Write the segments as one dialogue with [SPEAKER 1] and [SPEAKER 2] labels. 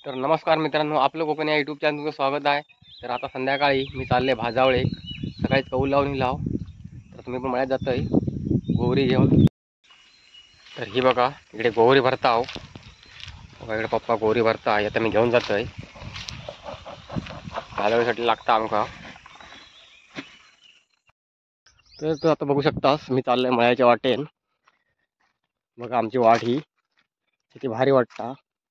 [SPEAKER 1] तर नमस्कार मित्रांनो, आपलं कोकण या यूट्यूब चॅनल तुमचं स्वागत आहे. तर आता संध्याकाळी मी चालले भाजावळे. सकाळीच कौल लावून लाव. तर तुम्ही पण मळ्यात जातोय गोवरी घेऊन. तर ही बघा इकडे गोवरी भरता आहो. बघा इकडे पप्पा गोवरी भरता. आता मी घेऊन जातोय. भाजावळीसाठी लागता आमका. तर तू आता बघू शकतास मी चाललोय मळ्याच्या वाटेन. बघा आमची वाट ही किती भारी वाटता.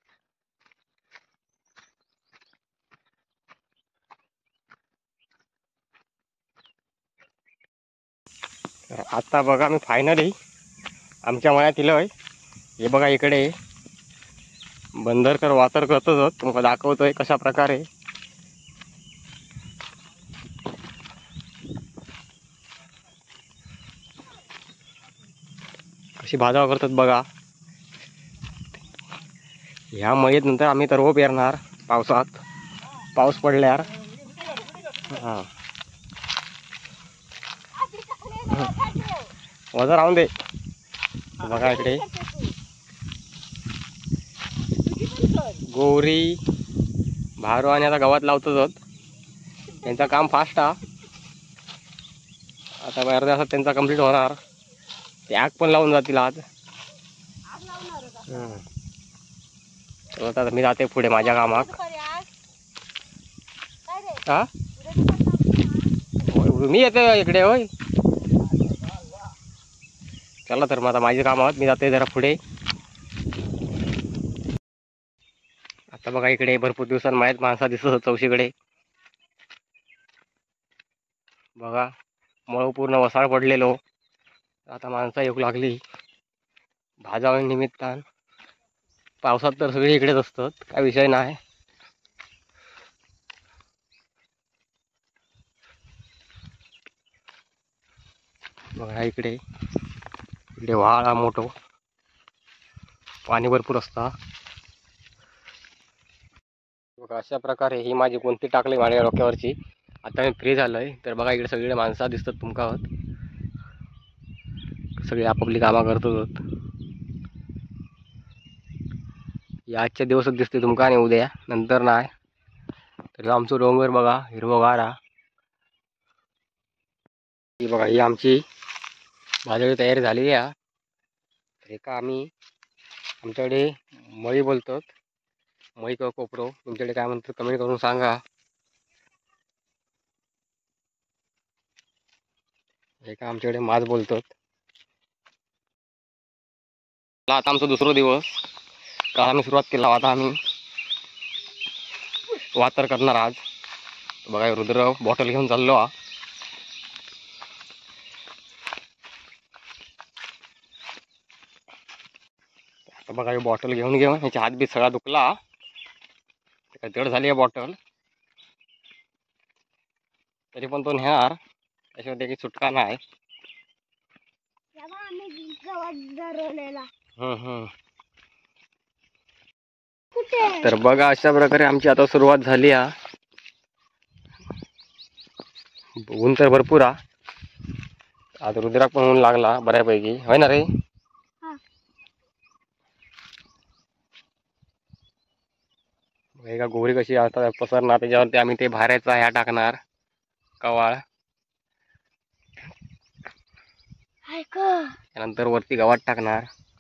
[SPEAKER 1] आता बघा मी फायनली आमच्या मळ्यात इलोय. हे बघा इकडे बंदरकर वातर करतोच तुम्हाला दाखवतोय कशा प्रकारे कशी भाजाव करतात बघा. ह्या मळीत नंतर आम्ही तर रोप पेरणार पावसात. पाऊस पडल्यावर हां वजा राहून दे. बघा इकडे गोवरी भारो आणि आता गवत लावतोच. त्यांचं काम फास्ट हा. आता अर्ध्या तासात त्यांचा कंप्लीट होणार. ते आग पण लावून जातील आज. आता मी जाते पुढे माझ्या कामाक. हा मी येते इकडे होय. चला तर मग आता माझे काम आहोत. मी जाते जरा पुढे. आता बघा इकडे भरपूर दिवसांनी माहीत माणसा दिसत चौशीकडे. बघा मळ पूर्ण वसाळ पडलेलो. आता माणसं येऊ लागली भाजावळी निमित्तान. पावसात तर सगळे इकडेच असतात, काय विषय नाही. बघा इकडे इकडे व्हाळ मोठो, पाणी भरपूर असता. बघा अशा प्रकारे ही माझी कोणती टाकली माझ्या डोक्यावरची. आता मी फ्री झालोय. तर बघा इकडे सगळे माणसं दिसतात तुमका. सगळे आपापली कामं करतात. या आजच्या दिवसच दिसते तुमका आणि उद्या नंतर नाही. तर आमचं डोंगर बघा हिरवगार हा. ही बघा ही आमची भाजावळी तयारी झालेली आहे. हे का आम्ही आमच्याकडे मळी बोलतो. मळी किंवा कोपरो तुमच्याकडे काय म्हणतात कमेंट करून सांगा. हे का आमच्याकडे माज बोलतात. आता आमचा दुसरा दिवस. काल आम्ही सुरुवात केला. आता आम्ही वातर करणार आज. बघा रुद्र बॉटल घेऊन चाललो हा. आता बघा ही बॉटल घेऊन ह्याच्या हात बी सगळा दुखला. जड झाली आहे बॉटल. तरी पण तो नेणार त्याशिवाय त्याची सुटका नाही. तर बघा अशा प्रकारे आमची आता सुरुवात झाली हा. ऊन तर भरपूर हा. आता रुद्राक पण ऊन लागला बऱ्यापैकी होय ना रे. का गोरी कशी आता पसरणार त्याच्यावरती आम्ही ते भाऱ्याचा ह्या टाकणार कवाळ. त्यानंतर वरती गवात टाकणार.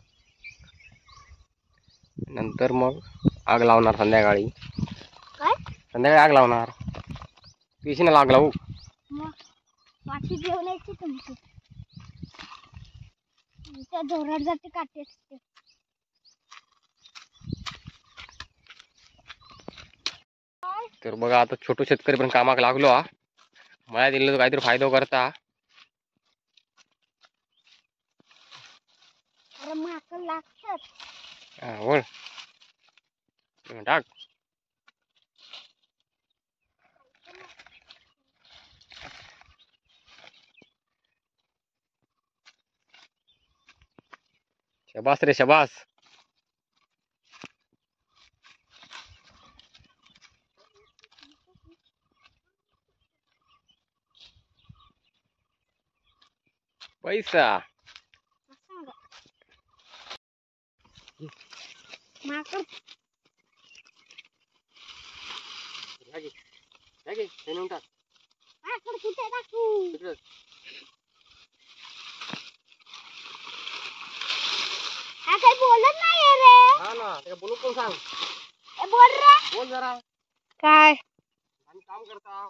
[SPEAKER 1] नंतर मग आग लावणार संध्याकाळी. संध्याकाळी आग लावणार. पिशीने आग लावू.
[SPEAKER 2] जोरात जाते काटे असते.
[SPEAKER 1] तर बघा आता छोटो शेतकरी पण कामाक लागलो हा. मळ्यात दिलं तर काहीतरी फायदा करता. बोल टाक. शबास रे शबास. पैसा नेऊन टाक
[SPEAKER 2] माकड कुठे टाकू?
[SPEAKER 1] तिकडंच.
[SPEAKER 2] हा काही बोलत नाहीये रे.
[SPEAKER 1] हा ना त्याला बोलू पण सांग.
[SPEAKER 2] ए बोल रे.
[SPEAKER 1] बोल जरा.
[SPEAKER 2] काय?
[SPEAKER 1] आम्ही काम करता.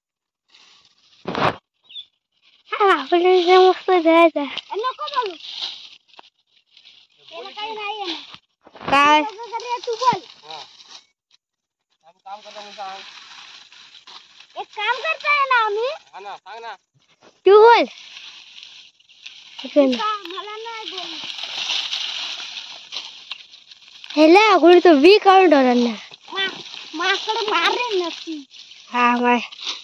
[SPEAKER 2] आपल्याला मस्त जायचं. नको बोलू. त्याला काही नाही आहे ना. काय? तू बोल.
[SPEAKER 1] हा आम्ही काम करता म्हणून सांग.
[SPEAKER 2] एक काम करताय ना आम्ही.
[SPEAKER 1] हा ना सांग ना.
[SPEAKER 2] तू बोल. मला नाही बोल. हेला अगोदर तो वी काढून ठेवला ना. माकड मारेल नक्की. हा माय.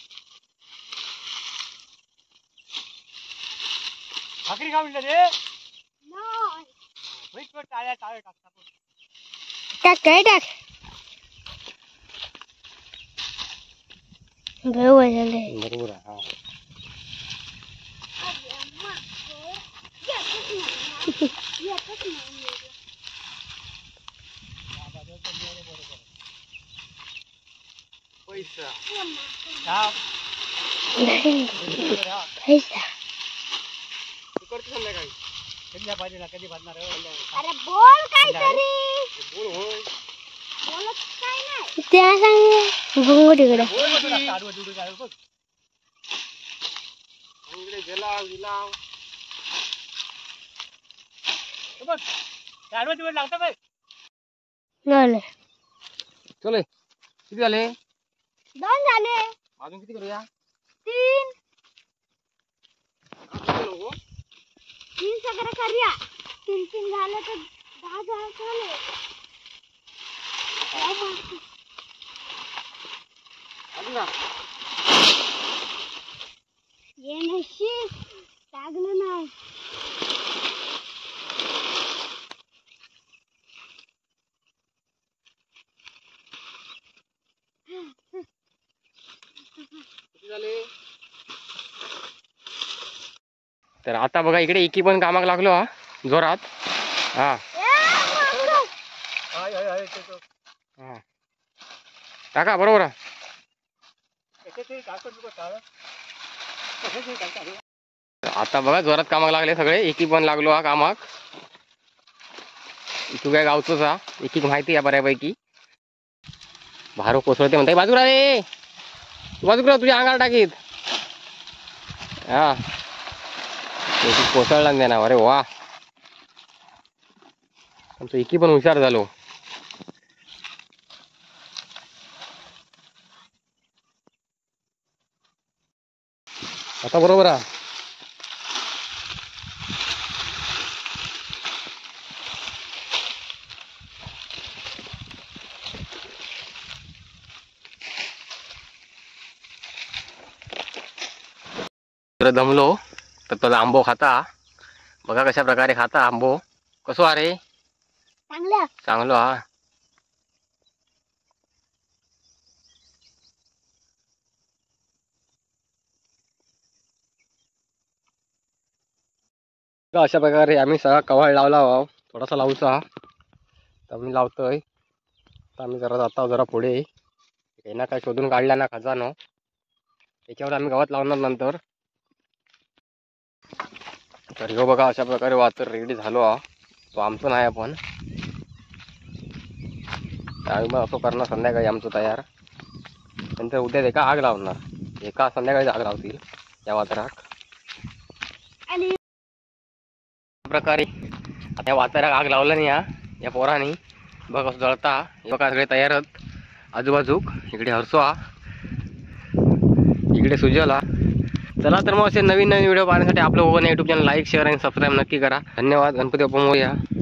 [SPEAKER 1] भाकरी खाऊन रे.
[SPEAKER 2] नाही.
[SPEAKER 1] वैट वैट टाळ्या टाळ्या टाकता.
[SPEAKER 2] टाक काय टाक. बरोबर झाले.
[SPEAKER 1] बरोबर आहे. हा पैसा
[SPEAKER 2] पैसा.
[SPEAKER 1] तू करतो संध्याकाळी. कधी या पाहिजे ना कधी भरणार.
[SPEAKER 2] अरे बोल काहीतरी.
[SPEAKER 1] बोल होय.
[SPEAKER 2] बोलत काय नाही. त्या सांग बघू तिकडे.
[SPEAKER 1] बोल तुला काढू दुडू काढू बघ. इकडे गेला गेला. बघ काढू तिकडे लागतं बघ.
[SPEAKER 2] झाले.
[SPEAKER 1] चले किती झाले?
[SPEAKER 2] 2 झाले.
[SPEAKER 1] अजून किती करूया?
[SPEAKER 2] 3. 3 सगळं करूया. 3 झाले तर 10 झाले.
[SPEAKER 1] अजून ना
[SPEAKER 2] ये नशीब लागलं नाही.
[SPEAKER 1] किती झाले? तर आता बघा इकडे एकी पण कामाक लागलो हा जोरात. हा हा टाका बरोबर आहे. आता बघा जोरात कामाक लागले सगळे. एकी पण लागलो हा कामाक. तू काय गावचोच हा. एकीक माहिती आहे बऱ्यापैकी. भारू कोसळते म्हणते बाजूला रे. बाजूला तुझ्या अंगाला टाकीत. हा एकी कोसळला देणार. अरे वा आमचं एकी पण हुशार झालो. आता बरोबर आहे. दमलो तर त्याचा आंबो खाता. बघा कशा प्रकारे खाता आंबो. कसो अरे
[SPEAKER 2] चांगलं.
[SPEAKER 1] चांगलो हा. अशा प्रकारे आम्ही सगळा कव्हर लावला. थोडासा लावूचा हा तर मी लावतोय. तर आम्ही जरा जाता जरा पुढे. यांना काय शोधून काढला ना खजानो. त्याच्यावर आम्ही गावात लावणार नंतर. तर ह्यो बघा अशा प्रकारे वातर रेडी झालो हा. तो आमचं नाही आपण. आम्ही मग असं करणार संध्याकाळी आमचं तयार. नंतर उद्या एका आग लावणार. एका संध्याकाळी आग लावतील या वातराक.
[SPEAKER 2] आणि
[SPEAKER 1] प्रकारे आता या वाताराक आग लावलं नाही या पोरानी. बघ असं जळता. बघा सगळे तयारच आजूबाजूक. इकडे हरसो हा. इकडे सुजल हा. चला तर मग असे नवीन नवीन व्हिडिओ पाहण्यासाठी आपलं युट्यूब चॅनल लाईक शेअर आणि सबस्क्राईब नक्की करा. धन्यवाद. गणपती बाप्पा मोरया.